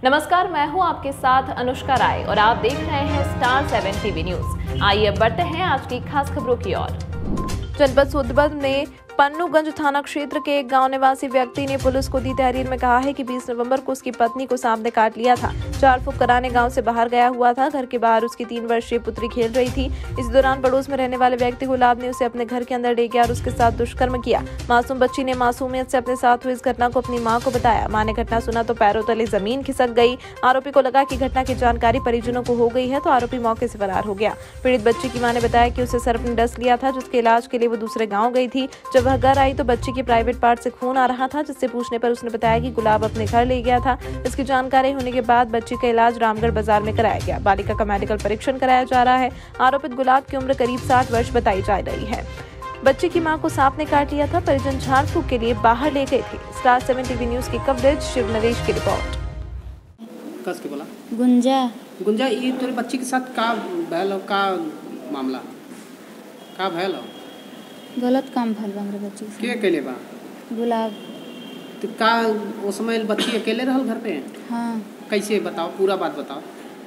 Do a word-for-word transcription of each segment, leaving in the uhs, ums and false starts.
नमस्कार, मैं हूं आपके साथ अनुष्का राय और आप देख रहे हैं स्टार सेवन टीवी न्यूज। आइए अब बढ़ते हैं आज की खास खबरों की ओर। जनपद सोनभद्र में पन्नूगंज थाना क्षेत्र के एक गांव निवासी व्यक्ति ने पुलिस को दी तहरीर में कहा है कि बीस नवंबर को उसकी पत्नी को सांप ने काट लिया था। झाड़ फूक कराने गांव से बाहर गया हुआ था। घर के बाहर उसकी तीन वर्षीय पुत्री खेल रही थी। इस दौरान पड़ोस में रहने वाले व्यक्ति गुलाब ने उसे अपने घर के अंदर ले गया और उसके साथ दुष्कर्म किया। मासूम बच्ची ने मासूमियत से अपने साथ हुई इस घटना को अपनी मां को बताया। मां ने घटना सुना तो पैरों तले जमीन खिसक गई। आरोपी को लगा कि घटना की जानकारी परिजनों को हो गई है तो आरोपी मौके से फरार हो गया। पीड़ित बच्ची की मां ने बताया कि उसे सर्प ने डस लिया था, जिसके इलाज के लिए वो दूसरे गाँव गई थी। जब वह घर आई तो बच्ची की प्राइवेट पार्ट से खून आ रहा था, जिससे पूछने पर उसने बताया कि गुलाब अपने घर ले गया था। इसकी जानकारी होने के बाद बच्ची का इलाज रामगढ़ बाजार में कराया गया। बालिका का मेडिकल परीक्षण कराया जा रहा है। आरोपित गुलाब की उम्र करीब साठ वर्ष बताई जा रही है। बच्ची की मां को सांप ने काट लिया था। परिजन झाड़ फूक के लिए बाहर ले गए थे। स्टार सेवन टीवी न्यूज की कवरेज शिव नरेश की रिपोर्ट। कस के बोला गुंजा गुंजा ये तोरे बच्ची के साथ का भैल का मामला का भैल गलत काम भल बा हमरे बच्ची के अकेले बा गुलाब तो का उस समय बच्ची अकेले रहल घर पे? हाँ, कैसे बताओ, पूरा बात बताओ।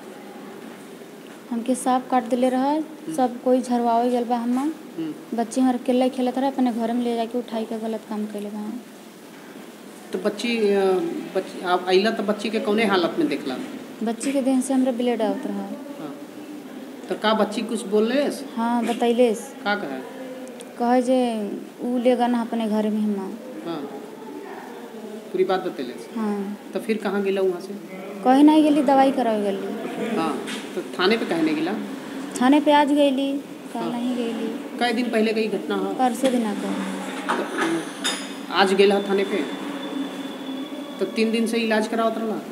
हमके सांप काट दिले रहा, सब कोई झरवावे गल बा। हम बच्ची हमारे अकेले खेलत रहा, अपने घर में ले जाके उठाई के गलत काम कैले बा। तो बच्ची बच्ची आप अइला तो बच्ची के कौने हालत में देखला? बच्ची के देह से हमरा ब्लड आवत रहा। हाँ। तो का बच्ची कुछ बोले? हाँ, बतैलेस का कहे कहे जे ऊ लेगा ना अपने घर में हम। हाँ, पूरी बात बतेले। हाँ, तो फिर कहाँ गिला वहाँ से? कहे नहीं गेली, दवाई करावे गेली। हाँ, तो थाने पे कहने गिला? थाने पे आज गईली, कल हाँ। नहीं गईली। कई दिन पहले गई घटना? हाँ, परसों दिन को तो आज गेला थाने पे तो तीन दिन से इलाज करावत रहा।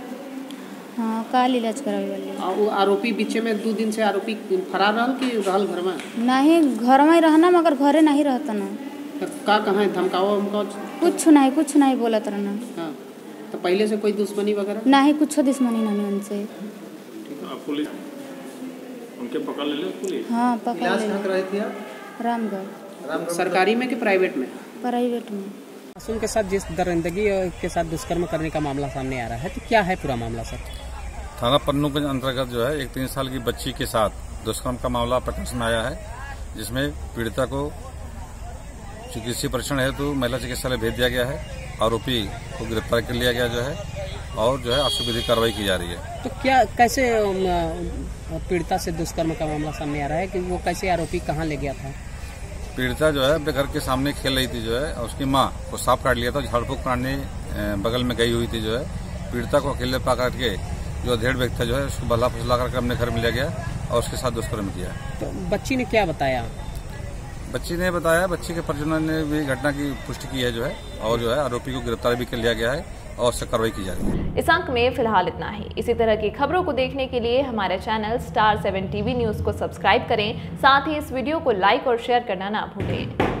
हाँ, काल इलाज करावे गेली। आ वो आरोपी बीचे में दो दिन से आरोपी फरार रहल कि रहल घर में? नहीं, घर में रहना मगर घरे नहीं रहता ना। तो का कहाँ धमकावा उमका? कुछ नहीं कुछ नहीं बोलत रहना। हाँ, तो पहले से कोई दुश्मनी वगैरह नहीं? कुछ दुश्मनी नहीं उनसे। पुलिस उनके पकड़ ले ले पुलिस? हाँ, पकड़ ले। इलाज कहाँ कराई थी आप? रामगढ़। सरकारी में कि प्राइवेट में? प्राइवेट में। मासूम के साथ जिस दरिंदगी के साथ दुष्कर्म करने का मामला सामने आ रहा है, तो क्या है पूरा मामला सर? थाना पन्नूगंज अंतर्गत जो है एक तीन साल की बच्ची के साथ दुष्कर्म का मामला प्रकाश में आया है, जिसमें पीड़िता को चिकित्सीय परीक्षण हेतु महिला चिकित्सालय भेज दिया गया है। आरोपी को गिरफ्तार कर लिया गया जो है और जो है आशुविधिक कार्रवाई की जा रही है। तो क्या कैसे पीड़िता से दुष्कर्म का मामला सामने आ रहा है कि वो कैसे आरोपी कहाँ ले गया था? पीड़िता जो है अपने घर के सामने खेल रही थी जो है, और उसकी माँ को सांप काट लिया था। झाड़ फूक कराने बगल में गई हुई थी जो है। पीड़िता को अकेले पकड़ के जो अधेड़ व्यक्ति था जो है उसको बल्ला फुसला करके अपने घर में ले गया और उसके साथ दुष्कर्म किया। तो बच्ची ने क्या बताया? बच्ची ने बताया, बच्ची के परिजनों ने भी घटना की पुष्टि की है जो है, और जो है आरोपी को गिरफ्तार भी कर लिया गया है और उससे कार्रवाई की जा रही है। इस अंक में फिलहाल इतना ही। इसी तरह की खबरों को देखने के लिए हमारे channel Star Seven TV News को सब्सक्राइब करें। साथ ही इस वीडियो को लाइक और शेयर करना ना भूलें।